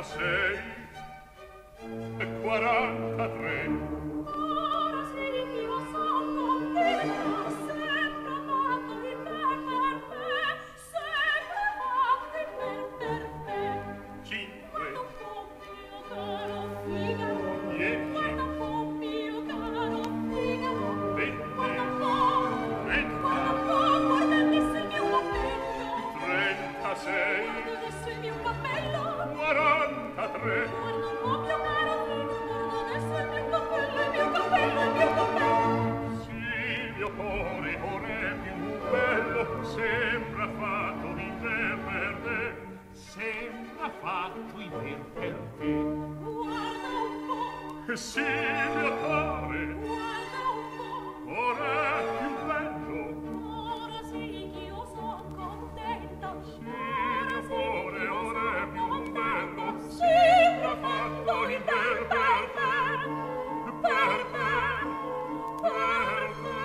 36 e 43. Ora sì io son contenta, sempre fatto il per me, sempre fatto il per me. 5, Guarda un po' mio caro Figaro, 10, guarda un po' mio caro Figaro, 20, guarda un po', 30, guarda un po', guarda adesso il mio cappello, 36, guarda adesso il mio cappello, 43. guarda un po' mio caro Figaro, guarda adesso il mio cappello, il mio cappello, il mio cappello. Sì, il mio cuore è più bello, sembra fatto di te per te, sembra fatto di te per te. Guarda un po', Sì, il mio cuore guarda un po', ora è più bello, ora sì che io son contenta, sì, il mio cuore ora è più bello, sembra fatto in per me, per me, per me.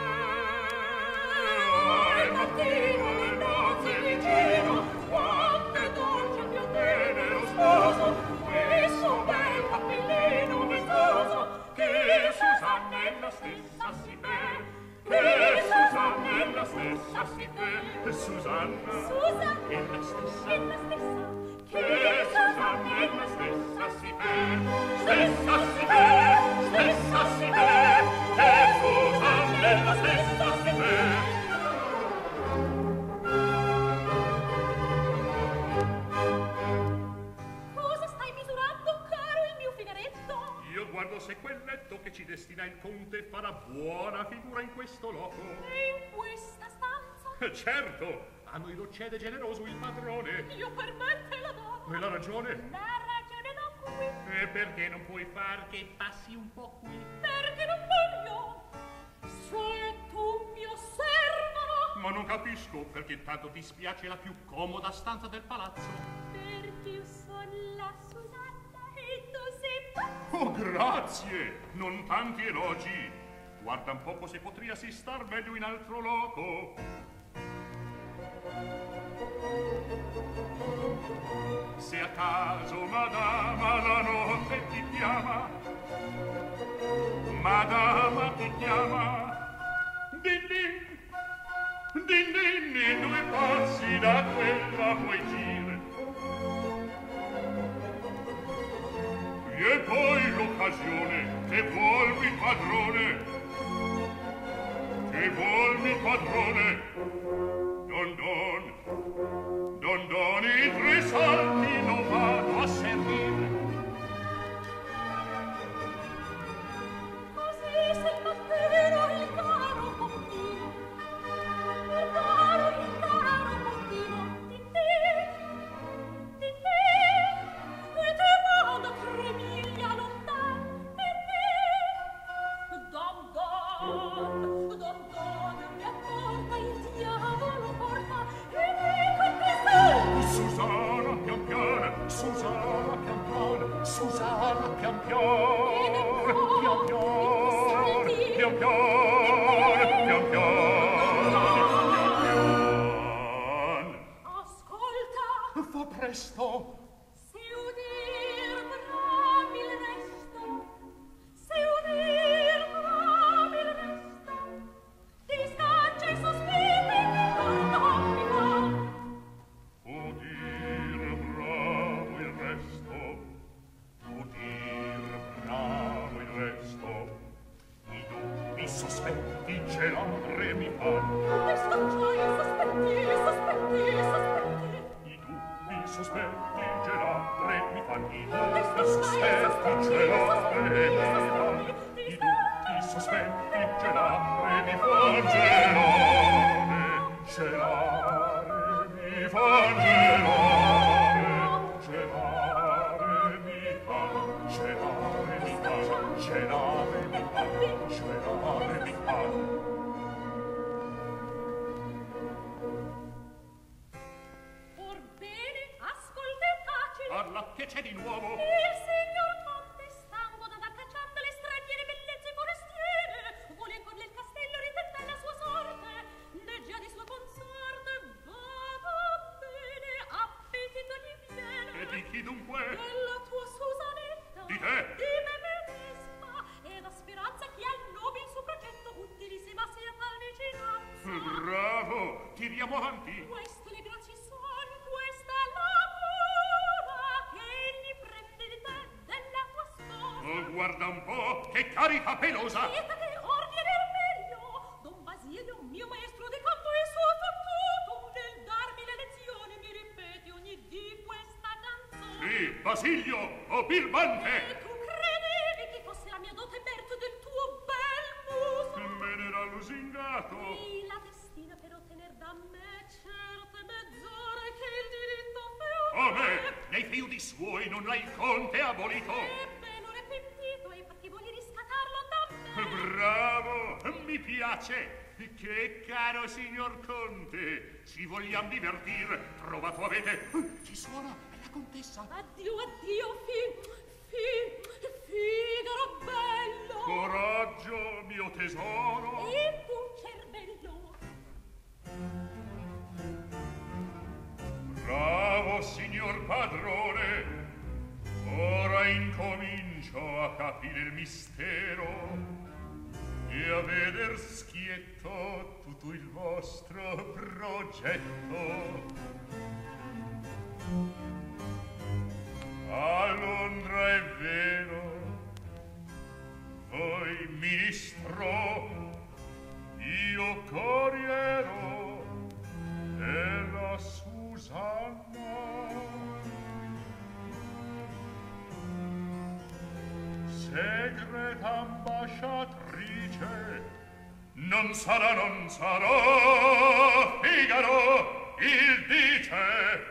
Al mattino, le nozze vicino, quante dolce più tenero sposo, questo bel cappellino vezzoso, che Susanna è la stessa si vede, che Susanna è la stessa si vede, Susanna è la stessa, è la stessa, che Susanna è la stessa si vede, stessa si vede, stessa si vede, che Susanna è la stessa si vede. cosa stai misurando, caro il mio Figaretto? Io guardo se quel letto che ci destina il conte farà buona figura in questo loco. E in questa stanza? Certo, a noi lo cede generoso il padrone. Io per me te la do. E la ragione? La ragione do qui, E perché non puoi far che passi un po' qui? perché non voglio. Se tu mi osservano, Ma non capisco perché tanto ti spiace la più comoda stanza del palazzo. perché io son la Susanna e tu sei pazzo. Oh, grazie! Non tanti elogi. Guarda un poco se potriasi star meglio in altro loco. Se a caso, madama, la notte ti chiama, madama ti chiama, din din, din din, in 2 passi da quella puoi gire. E poi l'occasione che vuolmi padrone, che vuolmi padrone, don, i 3 salti non vado a servire. Così se il mattino il caro contino, il caro contino, di te, e te vado 3 miglia lontan, e te, don, mi apporta il diavolo porta, e me con te sei. Susana pian piano, Susana pian piano, Susana pian piano, pian piano, pian piano, pian piano. Ascolta, Fa presto. se udir bravi il resto, se udir bravi il resto, ti scaccia i sospiri che torno mi fa. Udir bravo il resto, udir bravo il resto, i dubbi sospetti gelare mi fanno, Ti scaccia i sospetti, i dubbi sospetti gelare mi fanno, i dubbi sospetti gelare mi fanno, i dubbi sospetti gelare mi fanno, gelare mi fanno, gelare mi fanno, gelare mi fanno, gelare mi fanno, gelare mi fanno. Orbene, ascolta e taci. Parla, che c'è di nuovo? Il signor Conte, stanco da dar cacciando le straniere bellezze forestiere, vuole ancor nel castello ritentare la sua sorte, leggia di sua consorte, va bene, appetito gli viene. E di chi dunque? Della tua che carica pelosa! Quieta che ordine il meglio! Don Basilio, mio maestro di canto e soprattutto nel darmi le lezioni mi ripeti ogni dì questa canzone. Sì, Basilio, o birbante! E tu credevi che fosse la mia dote merito del tuo bel muso? Me n'era lusingato! E la destina per ottener da me certe mezz'ore che il diritto feudale... Oh me, nei feudi suoi non l'hai il conte abolito! Ebbe, non è pentito, e infatti vuoi riscattarlo da me? Bravo, mi piace! Che caro signor conte, ci vogliamo divertir, trovato avete... Chi suona? È la contessa! Addio, addio, Figaro bello! Coraggio, mio tesoro! E tu, cervello! Bravo, signor padrone! Ora incomincio a capire il mistero e a veder schietto tutto il vostro progetto. A Londra è vero, voi ministro, io corriero e la Susanna. Segreta ambasciatrice, non sarà, Figaro il dice.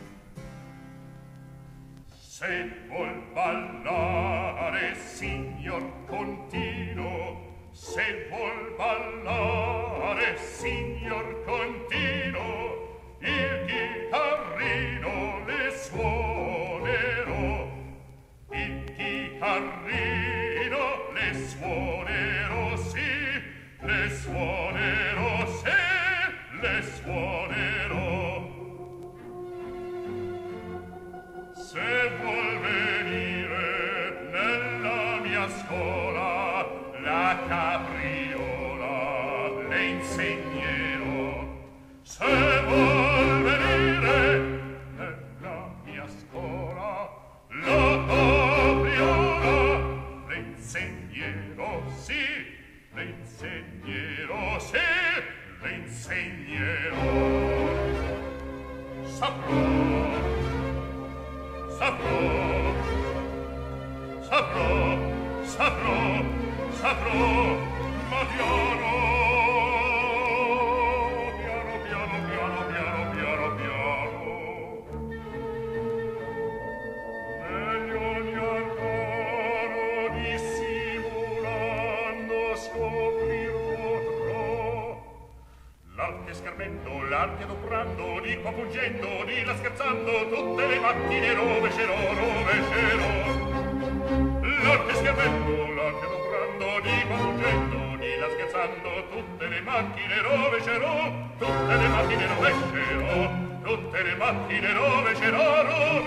Se vuol ballare, signor Contino, se vuol ballare, signor Contino, il chitarrino le suonerò, il chitarrino le suonerò, sì, le suonerò, sì, le suonerò. Se vuol venire nella mia scuola la capriola le insegnerò. Se vuol venire nella mia scuola la capriola le insegnerò, sì, le insegnerò, sì, le insegnerò. Saprò, ma piano, meglio ogni arcano dissimulando scoprir potrò. L'arte schermendo, l'arte adoprando, di qua fuggendo, di là scherzando, tutte le macchine rovescerò. L'arte schermendo, l'arte adoprando, di qua fuggendo, di là scherzando, tutte le macchine rovescerò, tutte le macchine rovescerò, tutte le macchine rovescerò.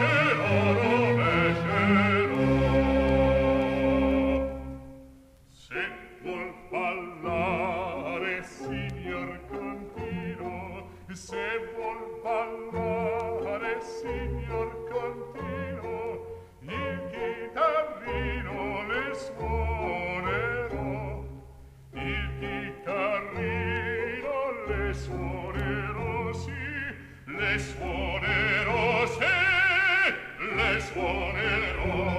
Se vuol ballare, signor Contino, se vuol ballare, signor Contino, il chitarrino le suonerò, il chitarrino le suonerò, sì, le suonerò, sì, le suonerò.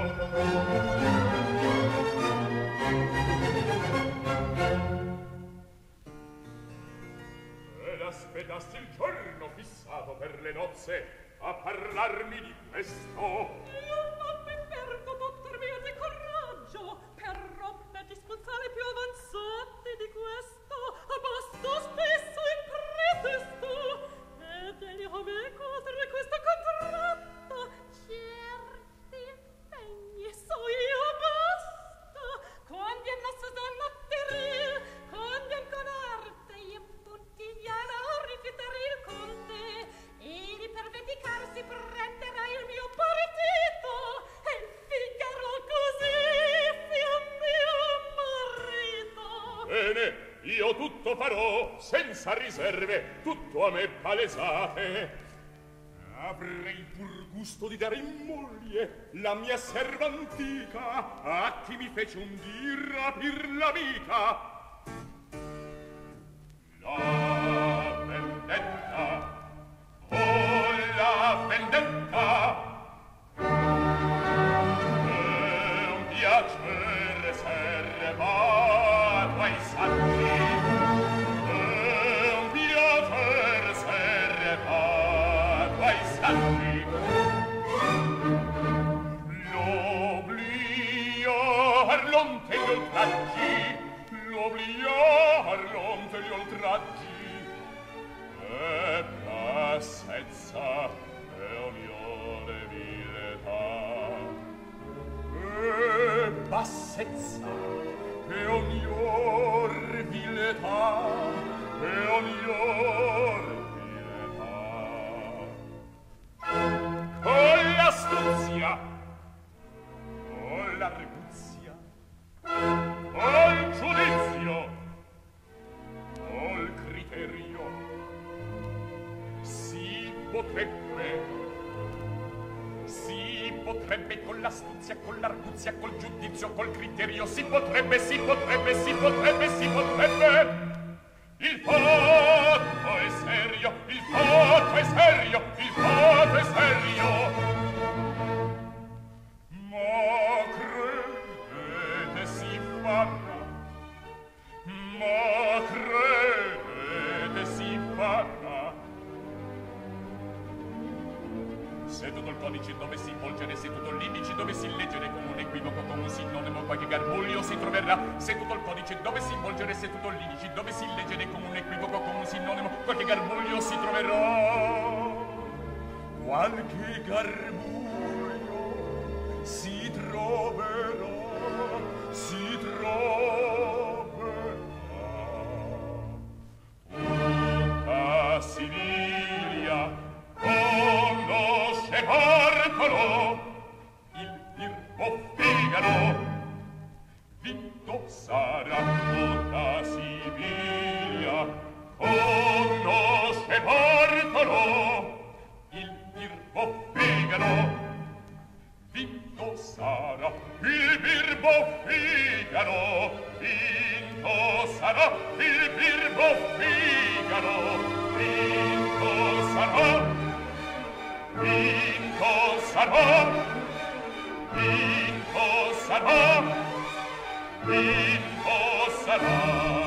Aspettassi il giorno fissato per le nozze a parlarmi di questo. Io non mi perdo, dottor mio, di coraggio, però mezzi spunzali più avanzati di questo abbasto spesso in pretesto ed egli a me contro questo contratto certi impegni so io basta convien la Susanna teril convien con arte io puntigliana rifiutare il conte e per vendicarsi prenderà il mio partito e il Figaro così sia mio marito. Bene, io tutto farò senza riserve, tutto a me palesate. Avrei pur gusto di dare in moglie la mia serva antica a chi mi fece un dir rapir la vita. La vendetta, oh la vendetta, è un piacere serbato ai saggi, è un piacere serbato ai saggi. L'obliar l'onte gli oltraggi, l'obliar l'onte gli oltraggi, e bassezza e ognore viltà, e bassezza e ognor viltà, e ognor viltà. Con l'astuzia, con l'arguzia, col giudizio, col criterio, si potrebbe con l'astuzia, con l'arguzia, col giudizio, col criterio, si potrebbe. Il fatto è serio, il fatto è serio, il fatto è serio. Ma credete si farà, ma credete si farà. Se tutto il codice dove si volgere, se tutto l'indice dove si leggere, con un equivoco, con un sinonimo, qualche garbuglio si troverà. Se tutto il codice dove si volgere, se tutto l'indice dove si leggere, con un equivoco, con un sinonimo, qualche garbuglio si troverà. Qualche garbuglio si troverà, si troverà. Tutta Siviglia conosce Marcolo, il birbo Figaro, vinto sarà. Tutta Siviglia conosce Marcolo, il birbo Figaro, vinto sarà. Il birbo Figaro, vinto sarà. Il birbo Figaro, vinto sarà. Vinto sarà, vinto sarà, vinto sarà.